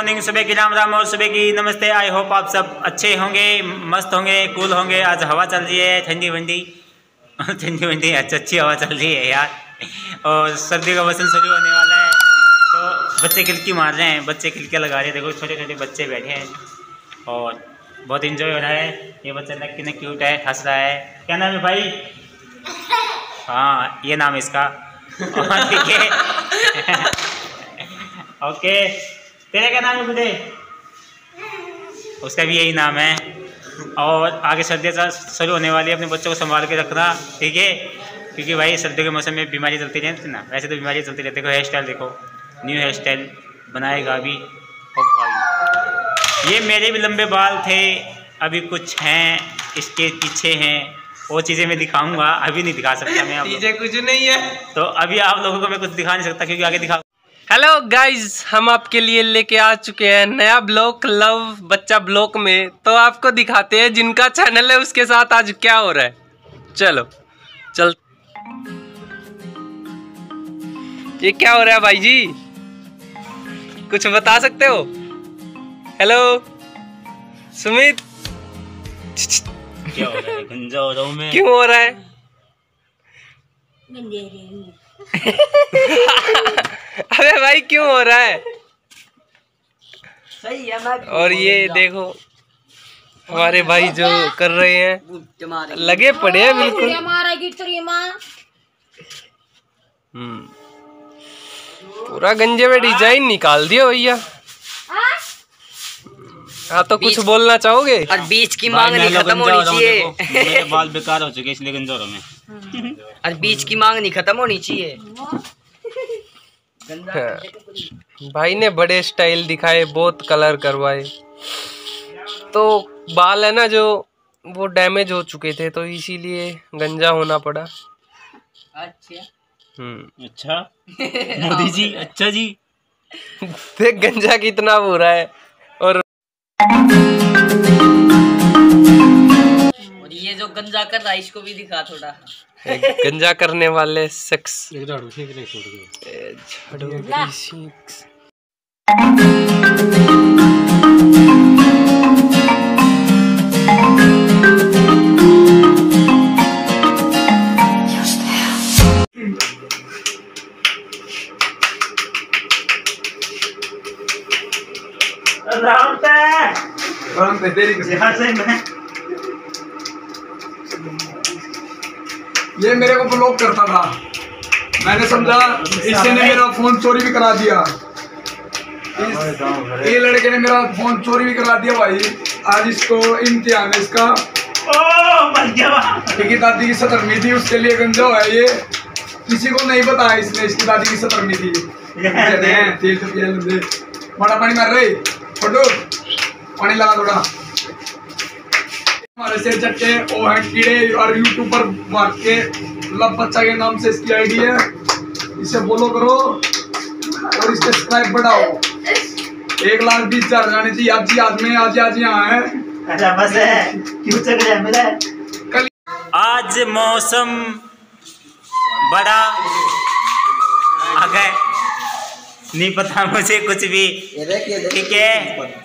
Morning, सुबह की राम राम और सुबह की नमस्ते। आई होप आप सब अच्छे होंगे, मस्त होंगे, कूल होंगे। आज हवा चल रही है ठंडी वंडी ठंडी वंडी अच्छी हवा चल रही है यार। और सर्दी का मौसम शुरू होने वाला है तो बच्चे खिड़की मार रहे हैं, बच्चे खिड़कियाँ लगा रहे हैं। देखो छोटे छोटे बच्चे बैठे हैं और बहुत इंजॉय हो रहा है। ये बच्चा नक्की न क्यूट है, हंस रहा है। क्या नाम है भाई? हाँ ये नाम है इसका। ठीक है ओके, तेरा क्या नाम है बुधे? उसका भी यही नाम है। और आगे सर्दियाँ शुरू होने वाली है, अपने बच्चों को संभाल के रखना, ठीक है? क्योंकि भाई सर्दियों के मौसम में बीमारी चलती रहती है ना, वैसे तो बीमारी चलती रहती है। देखो हेयर स्टाइल देखो, न्यू हेयर स्टाइल बनाएगा अभी। और भाई ये मेरे भी लंबे बाल थे, अभी कुछ हैं इसके पीछे हैं, वो चीज़ें मैं दिखाऊंगा, अभी नहीं दिखा सकता मैं। चीजें कुछ नहीं है तो अभी आप लोगों को मैं कुछ दिखा नहीं सकता क्योंकि आगे दिखा। हेलो गाइज, हम आपके लिए लेके आ चुके हैं नया ब्लॉग लव बच्चा ब्लॉग में। तो आपको दिखाते हैं जिनका चैनल है उसके साथ आज क्या हो रहा है। चलो चल, ये क्या हो रहा है भाई जी, कुछ बता सकते हो? हेलो सुमित, क्या हो रहा है? गंजा हो रहा हूं मैं। क्यों हो रहा है? अबे भाई क्यों हो रहा है? सही है मैं। और ये देखो हमारे भाई जो कर रहे हैं, लगे पड़े हैं बिल्कुल। पूरा गंजे में डिजाइन निकाल दिया भैया। हाँ तो कुछ बोलना चाहोगे? और बीच की मांग नहीं खत्म होनी चाहिए। मेरे बाल बेकार हो चुके इसलिए गंजा हो रहा मैं। और बीच की मांग नहीं खत्म होनी चाहिए। भाई ने बड़े स्टाइल दिखाए, बहुत कलर करवाए, तो बाल है ना जो वो डैमेज हो चुके थे तो इसीलिए गंजा होना पड़ा। अच्छा मोदी जी, अच्छा जी। देख गंजा कितना बुरा है। और ये जो गंजा कर रहा है इसको भी दिखा थोड़ा। गंजा करने वाले शख्स ये मेरे को ब्लॉक करता था, मैंने समझा इसने मेरा फोन चोरी भी करा दिया। ये लड़के ने मेरा फोन चोरी भी करा दिया भाई। आज इसको इम्तिहान है इसका। क्योंकि दादी की सतरमी थी, उसके लिए गंजा हुआ है ये। किसी को नहीं बताया इसने इसकी दादी की सतरमी थी। बड़ा पानी मार रहे, फोटो पानी लगा थोड़ा। हमारे से चट्टे वो है कीड़े और यूट्यूब पर मार के लव बच्चा के नाम से इसकी आईडी है। इसे फॉलो करो और इसके सब्सक्राइब बढ़ाओ। 1,20,000 जाने चाहिए। आज यहाँ है। अच्छा बस है, क्यों चल रहा है मेरा? कल आज मौसम बड़ा आ गए, नहीं पता मुझे कुछ भी, ठीक है?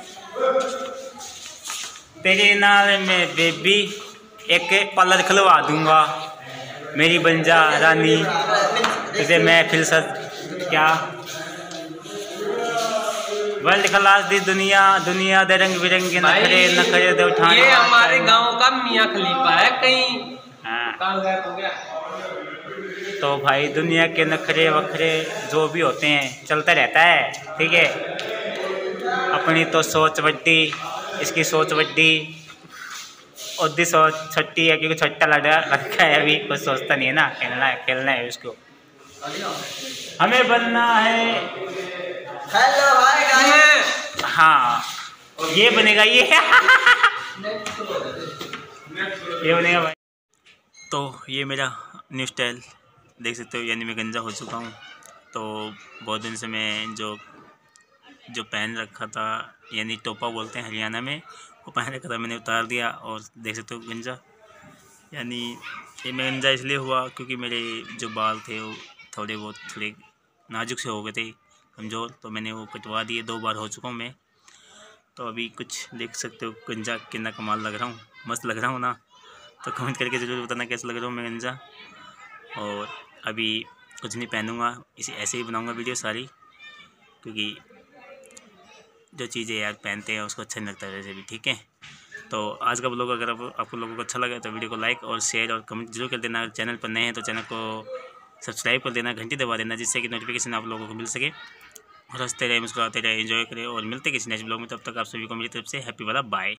तेरे नाल में बेबी एक पार्लर खुलवा दूंगा, मेरी बन जा रानी, तुझे मैं फिर क्या वर्ल्ड क्लास दी दुनिया, दुनिया दे रंग बिरंगे नखरे दे उठाने। ये हमारे गांव का मियां खलीफा है कहीं। हाँ तो भाई दुनिया के नखरे वखरे जो भी होते हैं चलता रहता है, ठीक है? अपनी तो सोच बड्डी, इसकी सोच बड्डी, और दी सोच छट्टी है क्योंकि छट्टा लड़का है, अभी कुछ सोचता नहीं है ना, खेलना है उसको। हमें बनना है। हेलो भाई गाइस। हाँ ये बनेगा ये ये बनेगा भाई। तो ये मेरा न्यू स्टाइल देख सकते हो, यानी मैं गंजा हो चुका हूँ। तो बहुत दिन से मैं जो पहन रखा था, यानी टोपा बोलते हैं हरियाणा में, वो पहन रखा था, मैंने उतार दिया। और देख सकते हो गंजा, यानी ये मैं गंजा इसलिए हुआ क्योंकि मेरे जो बाल थे वो थोड़े नाजुक से हो गए थे, कमज़ोर, तो मैंने वो कटवा दिए। 2 बार हो चुका हूँ मैं, तो अभी कुछ देख सकते हो गंजा कितना कमाल लग रहा हूँ, मस्त लग रहा हूँ ना। तो कमेंट करके ज़रूर बताना कैसा लग रहा हूँ मैं गंजा। और अभी कुछ नहीं पहनूँगा, इसे ऐसे ही बनाऊँगा वीडियो सारी, क्योंकि जो चीज़ें यार पहनते हैं उसको अच्छा नहीं लगता वैसे भी। ठीक है, तो आज का ब्लॉग अगर आपको लोगों को अच्छा लगा तो वीडियो को लाइक और शेयर और कमेंट जरूर कर देना। चैनल पर नए हैं तो चैनल को सब्सक्राइब कर देना, घंटी दबा देना, जिससे कि नोटिफिकेशन आप लोगों को मिल सके। और हंसते रहे, मुस्कुराते रहे, एंजॉय करें और मिलते किसी नेक्स्ट ब्लॉग में। तब तक आप सभी को मेरी तरफ से हैप्पी वाला बाय।